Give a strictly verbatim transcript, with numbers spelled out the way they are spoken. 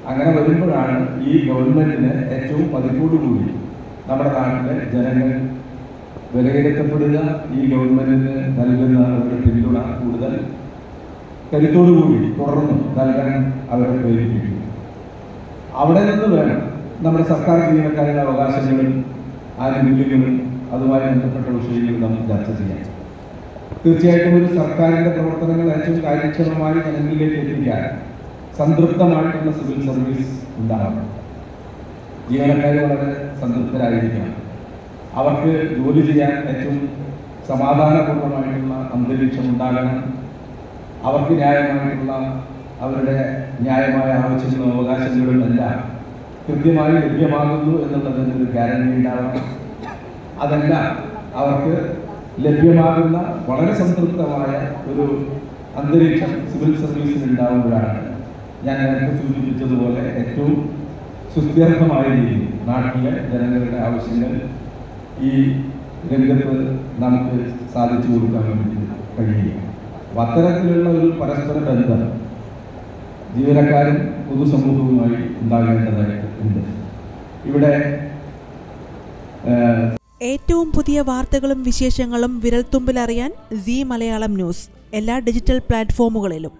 അങ്ങനെ വരുമ്പോഴാണ് ഈ ഗവൺമെൻറ്റിന് ഏറ്റവും പതിപ്പോടുകൂടി നമ്മുടെ നാട്ടിലെ ജനങ്ങൾ വിലയിരുത്തപ്പെടുക. ഈ ഗവൺമെൻറ്റിന് നൽകുന്ന അവരുടെ പിന്തുണ കൂടുതൽ കരുത്തോടുകൂടി തുടർന്ന് നൽകാൻ അവരെ പ്രേരിപ്പിക്കും. അവിടെ നിന്ന് വേണം നമ്മുടെ സർക്കാർ ജീവനക്കാരുടെ അവകാശങ്ങളും ആനുകൂല്യങ്ങളും അതുമായി ബന്ധപ്പെട്ട വിഷയങ്ങളും നമുക്ക് ചർച്ച ചെയ്യാം. തീർച്ചയായിട്ടും ഒരു സർക്കാരിൻ്റെ പ്രവർത്തനങ്ങൾ ഏറ്റവും കാര്യക്ഷമമായി ജനങ്ങളിലേക്ക് എത്തിക്കാൻ സംതൃപ്തമായിട്ടുള്ള സിവിൽ സർവീസ് ഉണ്ടാകണം. ജീവനക്കാർ വളരെ സംതൃപ്തരായിരിക്കണം. അവർക്ക് ജോലി ചെയ്യാൻ ഏറ്റവും സമാധാനപൂർണ്ണമായിട്ടുള്ള അന്തരീക്ഷം ഉണ്ടാകണം. അവർക്ക് ന്യായമായിട്ടുള്ള അവരുടെ ന്യായമായ ആവശ്യങ്ങളും അവകാശങ്ങളും എല്ലാം കൃത്യമായി ലഭ്യമാകുന്നു എന്നുള്ളതിന് ഒരു ഗ്യാരണ്ടി ഉണ്ടാവണം. അതെല്ലാം അവർക്ക് ലഭ്യമാകുന്ന വളരെ സംതൃപ്തമായ ഒരു അന്തരീക്ഷം സിവിൽ സർവീസിൽ ഉണ്ടാകുമ്പോഴാണ് ഞാൻ നേരത്തെ സൂചിപ്പിച്ചതുപോലെ ഏറ്റവും സുസ്ഥിരമായ രീതിയിൽ നാട്ടിലെ ജനങ്ങളുടെ ആവശ്യങ്ങൾ ഈ രംഗത്ത് നമുക്ക് സാധിച്ചു കൊടുക്കാൻ വേണ്ടി കഴിയുക. അത്തരത്തിലുള്ള ഒരു പരസ്പര ബന്ധം ജീവനക്കാരും പൊതുസമൂഹവുമായി ഉണ്ടാകേണ്ടതായിട്ടുണ്ട്. ഇവിടെ ഏറ്റവും പുതിയ വാർത്തകളും വിശേഷങ്ങളും വിരൽത്തുമ്പിലറിയാൻ സീ മലയാളം ന്യൂസ് എല്ലാ ഡിജിറ്റൽ പ്ലാറ്റ്ഫോമുകളിലും